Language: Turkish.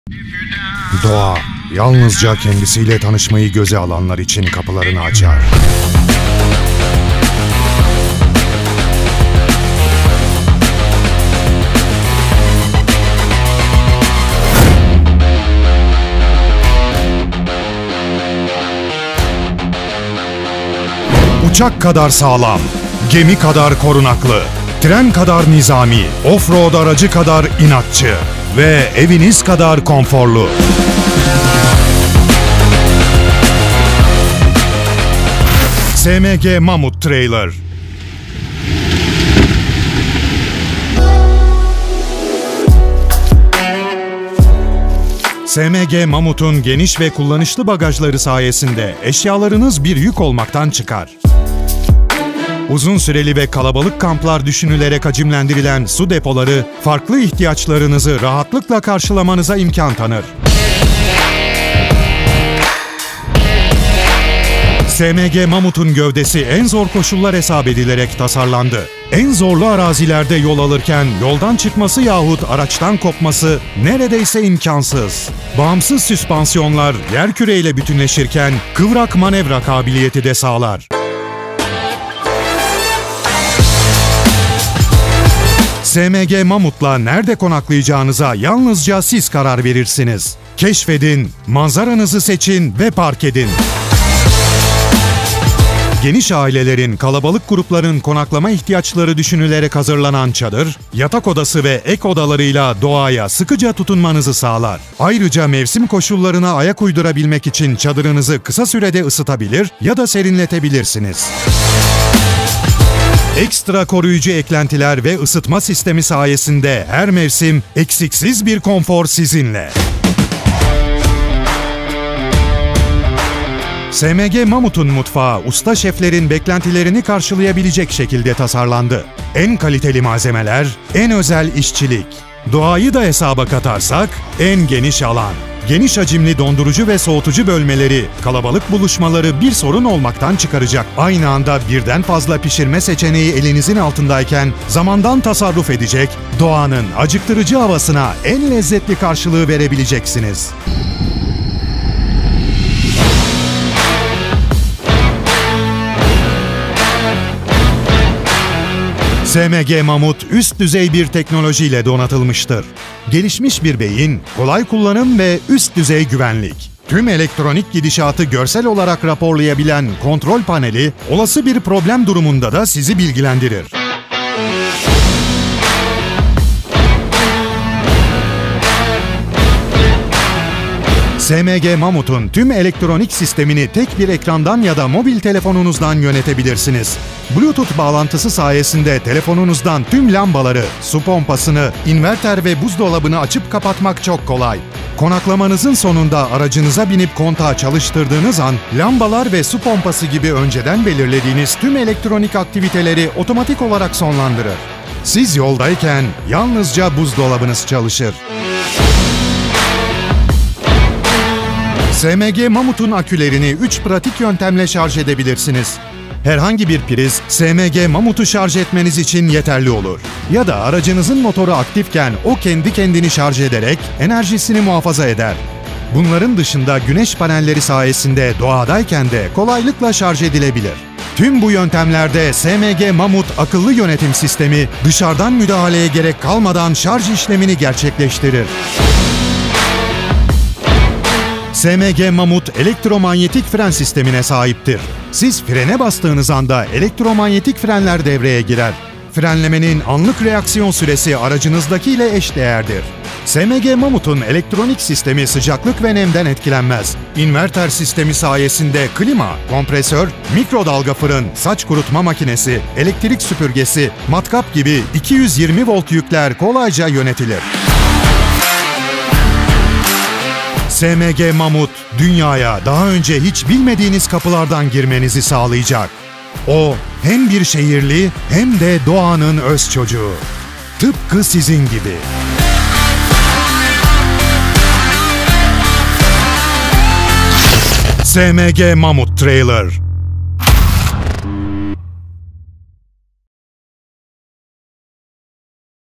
Doğa, yalnızca kendisiyle tanışmayı göze alanlar için kapılarını açar. Uçak kadar sağlam, gemi kadar korunaklı, tren kadar nizami, off-road aracı kadar inatçı ve eviniz kadar konforlu. SMG Mamut Trailer. SMG Mamut'un geniş ve kullanışlı bagajları sayesinde eşyalarınız bir yük olmaktan çıkar. Uzun süreli ve kalabalık kamplar düşünülerek hacimlendirilen su depoları, farklı ihtiyaçlarınızı rahatlıkla karşılamanıza imkan tanır. SMG Mamut'un gövdesi en zor koşullar hesap edilerek tasarlandı. En zorlu arazilerde yol alırken yoldan çıkması yahut araçtan kopması neredeyse imkansız. Bağımsız süspansiyonlar yerküreyle bütünleşirken kıvrak manevra kabiliyeti de sağlar. SMG Mamut'la nerede konaklayacağınıza yalnızca siz karar verirsiniz. Keşfedin, manzaranızı seçin ve park edin. Geniş ailelerin, kalabalık grupların konaklama ihtiyaçları düşünülerek hazırlanan çadır, yatak odası ve ek odalarıyla doğaya sıkıca tutunmanızı sağlar. Ayrıca mevsim koşullarına ayak uydurabilmek için çadırınızı kısa sürede ısıtabilir ya da serinletebilirsiniz. Ekstra koruyucu eklentiler ve ısıtma sistemi sayesinde her mevsim eksiksiz bir konfor sizinle. SMG Mamut'un mutfağı usta şeflerin beklentilerini karşılayabilecek şekilde tasarlandı. En kaliteli malzemeler, en özel işçilik. Doğayı da hesaba katarsak en geniş alan. Geniş hacimli dondurucu ve soğutucu bölmeleri, kalabalık buluşmaları bir sorun olmaktan çıkaracak. Aynı anda birden fazla pişirme seçeneği elinizin altındayken zamandan tasarruf edecek, doğanın acıktırıcı havasına en lezzetli karşılığı verebileceksiniz. SMG Mamut üst düzey bir teknolojiyle donatılmıştır. Gelişmiş bir beyin, kolay kullanım ve üst düzey güvenlik. Tüm elektronik gidişatı görsel olarak raporlayabilen kontrol paneli, olası bir problem durumunda da sizi bilgilendirir. SMG Mamut'un tüm elektronik sistemini tek bir ekrandan ya da mobil telefonunuzdan yönetebilirsiniz. Bluetooth bağlantısı sayesinde telefonunuzdan tüm lambaları, su pompasını, inverter ve buzdolabını açıp kapatmak çok kolay. Konaklamanızın sonunda aracınıza binip kontağı çalıştırdığınız an, lambalar ve su pompası gibi önceden belirlediğiniz tüm elektronik aktiviteleri otomatik olarak sonlandırır. Siz yoldayken yalnızca buzdolabınız çalışır. SMG Mamut'un akülerini 3 pratik yöntemle şarj edebilirsiniz. Herhangi bir priz, SMG Mamut'u şarj etmeniz için yeterli olur. Ya da aracınızın motoru aktifken o kendi kendini şarj ederek enerjisini muhafaza eder. Bunların dışında güneş panelleri sayesinde doğadayken de kolaylıkla şarj edilebilir. Tüm bu yöntemlerde SMG Mamut akıllı yönetim sistemi dışarıdan müdahaleye gerek kalmadan şarj işlemini gerçekleştirir. SMG Mamut elektromanyetik fren sistemine sahiptir. Siz frene bastığınız anda elektromanyetik frenler devreye girer. Frenlemenin anlık reaksiyon süresi aracınızdakiyle eşdeğerdir. SMG Mamut'un elektronik sistemi sıcaklık ve nemden etkilenmez. İnverter sistemi sayesinde klima, kompresör, mikrodalga fırın, saç kurutma makinesi, elektrik süpürgesi, matkap gibi 220 volt yükler kolayca yönetilir. SMG Mamut, dünyaya daha önce hiç bilmediğiniz kapılardan girmenizi sağlayacak. O, hem bir şehirli hem de doğanın öz çocuğu. Tıpkı sizin gibi. SMG Mamut Trailer.